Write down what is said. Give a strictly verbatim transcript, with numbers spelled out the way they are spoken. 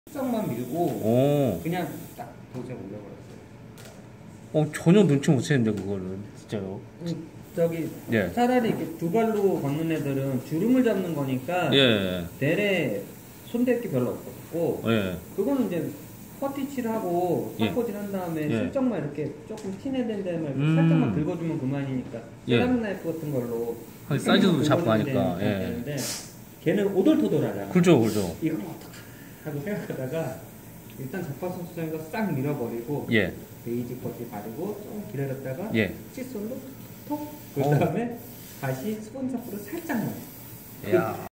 살짝만 밀고 오. 그냥 딱 도제 올려버렸어요. 어, 전혀 눈치 못 채는데, 그거를. 진짜요. 음, 저기 예. 차라리 이렇게 두 발로 걷는 애들은 주름을 잡는 거니까 예. 내래 손댈 게 별로 없었고 예. 그거는 이제 퍼티칠하고 예. 탑코질 한 다음에 예. 슬쩍만 이렇게 조금 티내된 데만 이렇게 음. 살짝만 긁어주면 그만이니까 예. 세라믹 나이프 같은 걸로 아, 사이즈도 잡고 긁어주면 하니까, 되는- 예. 되는데 걔는 오돌토돌하잖아. 그렇죠, 그렇죠. 이걸 어떡하 하고 생각하다가 일단 적파선 수정에서 싹 밀어버리고 예. 베이지 퍼티 바르고 좀 기다렸다가 예. 칫솔로 톡 그 어. 다음에 다시 스펀지 앞으로 살짝만 야.